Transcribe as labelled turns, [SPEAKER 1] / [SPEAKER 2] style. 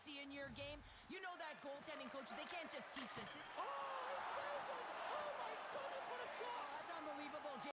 [SPEAKER 1] consistency in your game. You know that goaltending coaches, they can't just teach this.